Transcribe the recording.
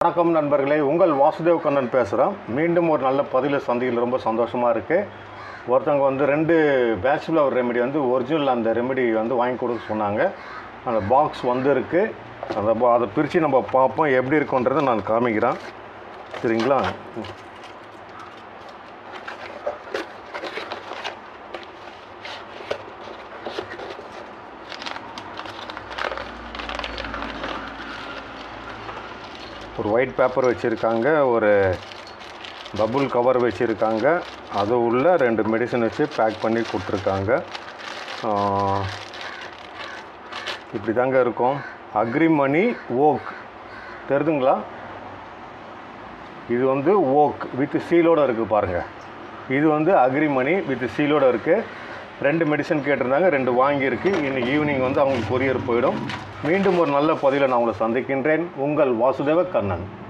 வணக்கம் நண்பர்களே, உங்கள் வாசுதேவ் கண்ணன் பேசுகிறேன். மீண்டும் ஒரு நல்ல பதிவில் சந்தியில் ரொம்ப சந்தோஷமாக இருக்குது. ஒருத்தவங்க வந்து 2 பேட்ச் ஃப்ளவர் ரெமெடி வந்து ஒரிஜினல் அந்த ரெமெடி வந்து வாங்கி கொடுக்க சொன்னாங்க. அந்த பாக்ஸ் வந்து இருக்குது. அதை பிரித்து நம்ம பார்ப்போம், எப்படி இருக்குன்றதை நான் காமிக்கிறேன். சரிங்களா? ஒரு ஒயிட் பேப்பர் வச்சுருக்காங்க, ஒரு பபுள் கவர் வச்சுருக்காங்க, அது உள்ள 2 மெடிசன் வச்சு பேக் பண்ணி கொடுத்துருக்காங்க. இப்படி தாங்க இருக்கும். அக்ரிமணி ஓக் தெரியுதுங்களா? இது வந்து ஓக் வித் சீலோடு இருக்குது பாருங்கள். இது வந்து அக்ரிமணி வித் சீலோடு இருக்குது. 2 மெடிசன் கேட்டிருந்தாங்க, 2 வாங்கியிருக்கு. இன்றைக்கி ஈவினிங் வந்து அவங்களுக்கு கொரியர் போயிடும். மீண்டும் ஒரு நல்ல பதிவில் நான் உங்களை சந்திக்கின்றேன். உங்கள் வாசுதேவ கண்ணன்.